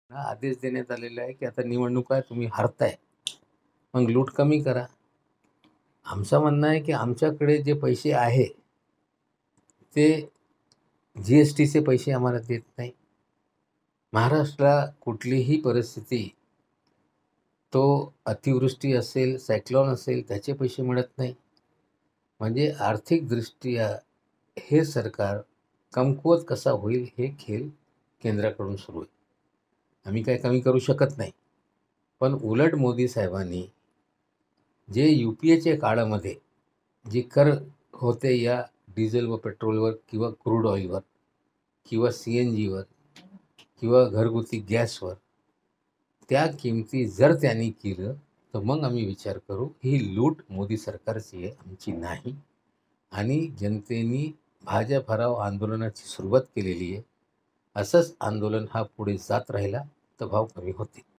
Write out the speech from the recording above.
आदेश देण्यात आलेला आहे, की आता निवडणुका तुम्ही हरताय, मग लूट कमी करा. आमचं म्हणणं आहे, की आमच्याकडे जे पैसे आहे, ते जी-एस-टीचे पैसे आम्हाला देत नाही. महाराष्ट्राला कुठलीही परिस्थिती, तो अतिवृष्टी असेल, सायक्लोन असेल, त्याचे पैसे मिळत नाही. म्हणजे आर्थिकदृष्ट्या हे सरकार कमकुवत कसा होईल, हे खेळ केंद्राकडून सुरू आहे. आम्ही काही कमी करू शकत नाही. पण उलट मोदी साहेबांनी जे यू-पी-एच्या काळामध्ये जे कर होते या डिझेल व पेट्रोलवर किंवा क्रूड ऑइलवर किंवा सी-एन-जीवर किंवा घरगुती गॅसवर, त्या किमती जर त्यांनी केलं, तर मग आम्ही विचार करू. ही लूट मोदी सरकारची आहे, आमची नाही. आणि जनतेने भाजप हराव आंदोलनाची सुरुवात केलेली आहे. असंच आंदोलन हा पुढे जात राहिला, तर भाव कमी होतील.